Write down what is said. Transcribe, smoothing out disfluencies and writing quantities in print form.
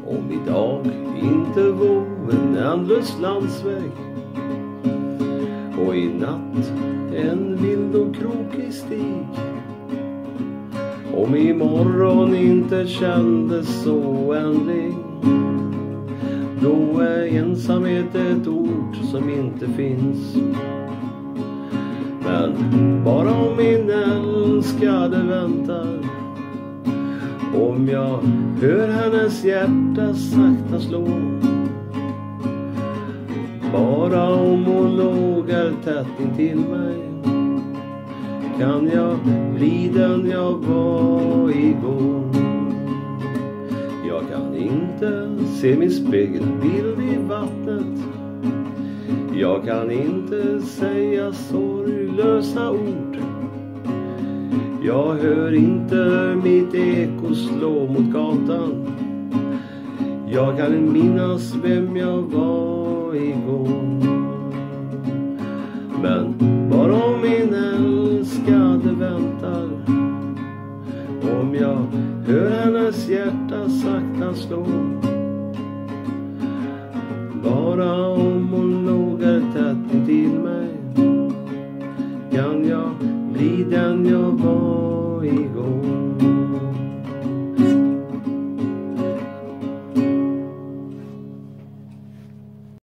Om idag inte vore en ändlös landsväg och i natt en vild och krokig stig. Om imorgon inte kändes så oändlig, då är ensamhet ett ord som inte finns. Men bara om min älskade väntar, om jag hör hennes hjärta sakta slå, bara om hon lågar tätt intill mig, kan jag bli den jag var igår. Jag kan inte se min spegelbild i vattnet, jag kan inte säga sorglösa ord. Jag hör inte mitt eko slå mot gatan, jag kan minnas vem jag var igår. Men bara om min älskade väntar, om jag hör hennes hjärta sakta slå, bara om hon lågar tätt intill mig, kan jag bli den jag var igår.